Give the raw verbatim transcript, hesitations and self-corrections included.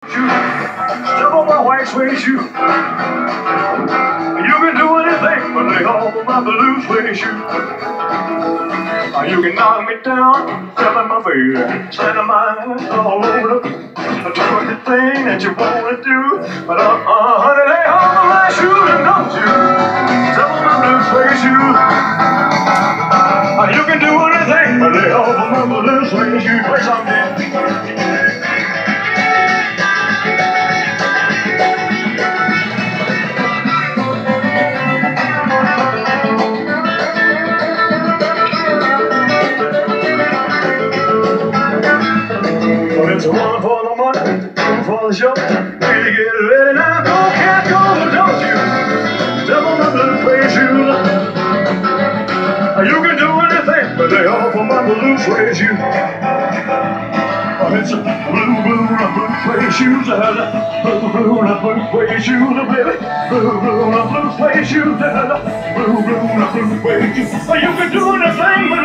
Step on my white suede shoe. You can do anything but lay off of my blue suede shoe. You can knock me down, step in my face, slam my ass all over the do anything that you wanna do. But uh, uh, honey, lay off of my shoes and don't you step on my blue suede shoe. You can do anything but lay off of my blue suede shoe. Play something. It's one for the money, one for the show. Really get ready now, go cat, go, don't you step on my blue suede shoes. You can do anything but lay off of my blue suede shoes. It's a blue, blue, blue suede shoes. Blue, blue, blue suede shoes, baby. Blue, blue, blue suede shoes. Blue, blue, blue suede shoes. You can do anything but